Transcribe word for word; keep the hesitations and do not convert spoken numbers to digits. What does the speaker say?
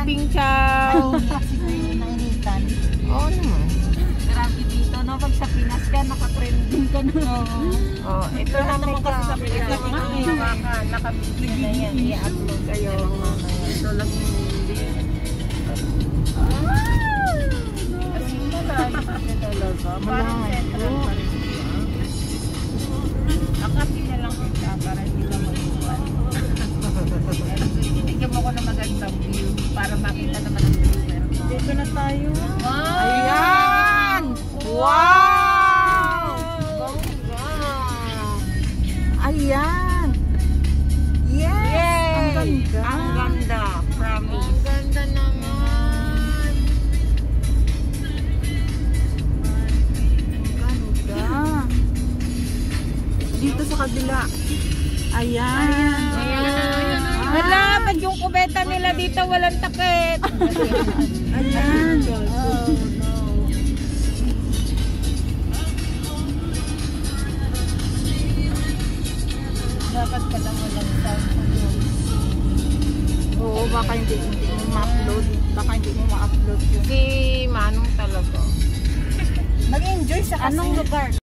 Ping Chow. Nainitan. Oo naman. Grabe dito, no? Pag sa Pinas ka, naka-trending ka, no? Oh, ito naman kasi sa Pilipinas. Nakabigyan na yan. I-upload kayo. Ito lang yung hindi. Kasi malayo kasi talaga. Parang central pa rin siya. Akapi na lang kita para hindi ka mag-iwan. Tinigyan mo ko na magandang view para makita naman ang viewer. Dito na tayo. Wow! Ayan! Wow! Bongga! Ayan! Yes! Yay! Ang ganda! Ang ganda, promise. Ang ganda naman! Ang ganda! Dito sa kabila. Ayan! Ayan! Hala, pag yung kubeta nila dito walang takip. Ayan! Oh, no. Dapat pala walang sound sa doon. Oo, baka hindi, hindi mo ma-upload. Baka hindi mo ma-upload yun. Si Manong talaga. Mag-enjoy sa Anong lugar?